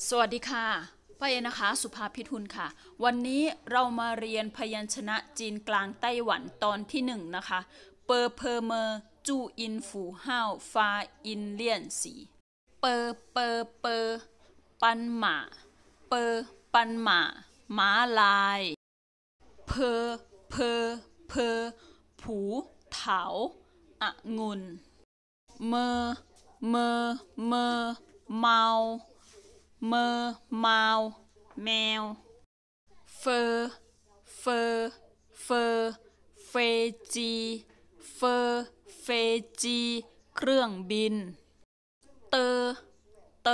สวัสดีค่ะป้าเอนะคะสุภาพิทุลค่ะวันนี้เรามาเรียนพยัญชนะจีนกลางไต้หวันตอนที่1นะคะเปอเพอเมอจูอินฝูห้าวฟาอินเลียนสีเปอเปอปันหมาเปอปันหมาม้าลายเพเพผูเถาองุ่นเมเมเมาเมาแมวเฟเฟจีเฟจีเครื่องบินเตเต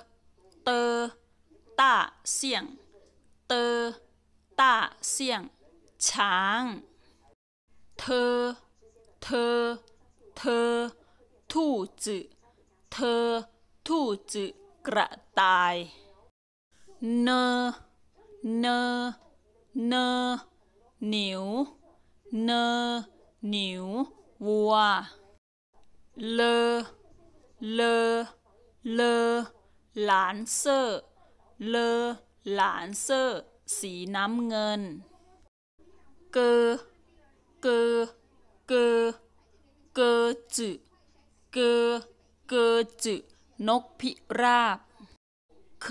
ต้าเสี่ยงเตต้าเสี่ยงช้างเธอ兔子เธอ兔子กระต่ายเนเนหนิวเนหนิววัวเลหลานเซอร์หลานเซอร์สีน้ำเงินเกจืเกจืนกพิราบเค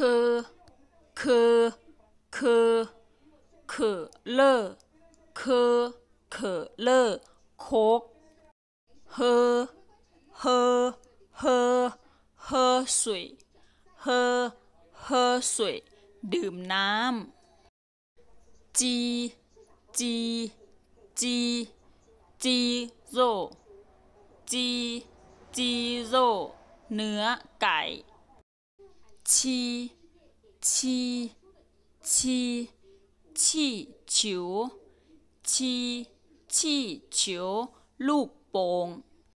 เลอโคกเฮ水ดื่มน้ำจีโร่เนื้อไก่气球ลูกโป่ง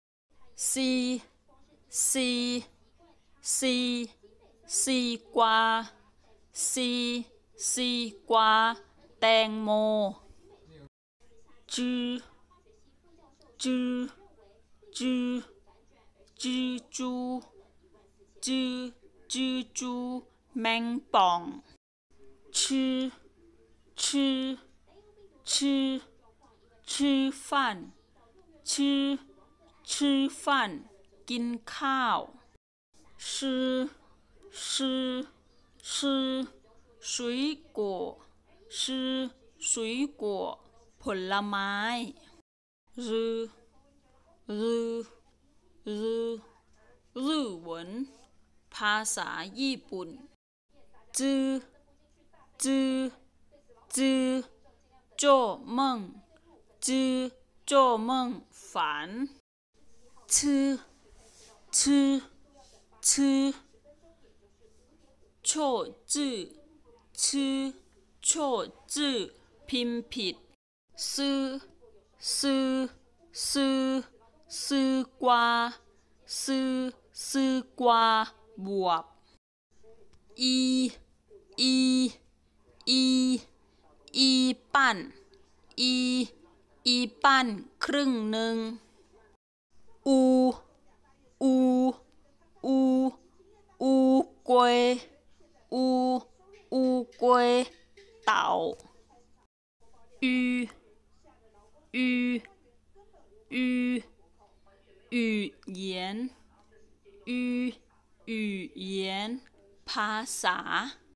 ซีกวาแตงโมจูแมงป่องชื่อฟันกินข้าว水果ผลไม้日文ภาษาญี่ปุ่นจื้อโจ้เม่งฝันชื่อโชจื้อพิมพ์ผิดซื้อกวาบวบอีปั้นครึ่งหนึ่งอูกวยเต่า语言ภาษา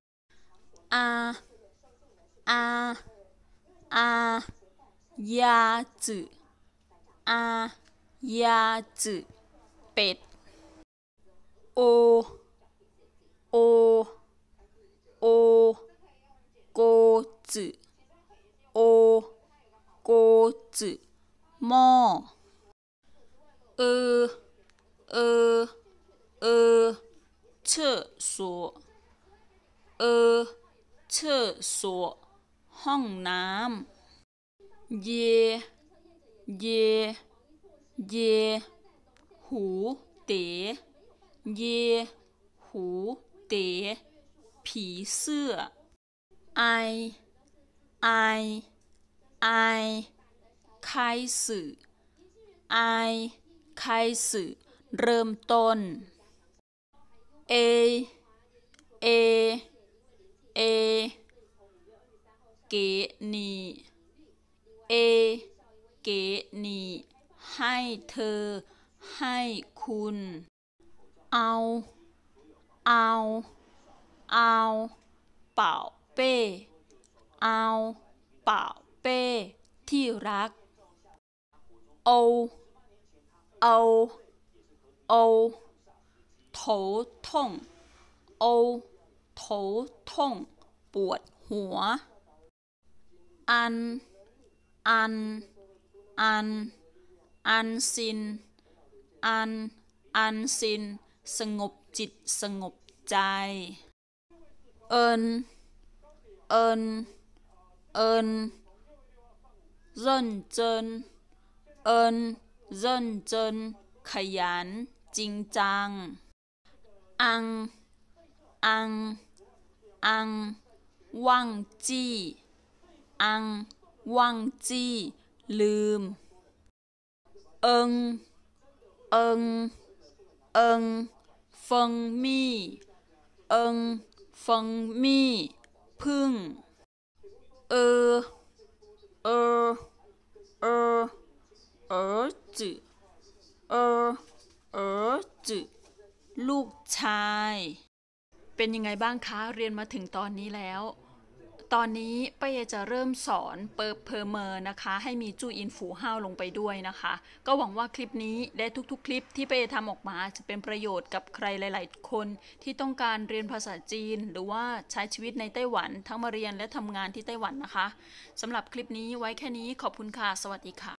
鸭子เป็ดโอโกจืหม้อเ厕所ห้องน้ำเยหูเต๋ผีเสื้อไอ开始เริ่มต้นเอเอเอเกนีเอเกนีให้เธอให้คุณเอาเป่าเป้เอาเป่าเป้ที่รักโอ头痛โอ头痛ปวดหัวอันซินสงบจิตสงบใจเอินเริ่นเจินขยันจริงจังอังว่างจี้ลืมเอิงเฟิงมี่พึ่ง儿子ลูกชายเป็นยังไงบ้างคะเรียนมาถึงตอนนี้แล้วตอนนี้ป้าเอจะเริ่มสอนเปิร์เพอร์เมอร์นะคะให้มีจูอินฝูห้าวลงไปด้วยนะคะก็หวังว่าคลิปนี้และทุกๆคลิปที่ป้าเอทำออกมาจะเป็นประโยชน์กับใครหลายๆคนที่ต้องการเรียนภาษาจีนหรือว่าใช้ชีวิตในไต้หวันทั้งมาเรียนและทำงานที่ไต้หวันนะคะสำหรับคลิปนี้ไว้แค่นี้ขอบคุณค่ะสวัสดีค่ะ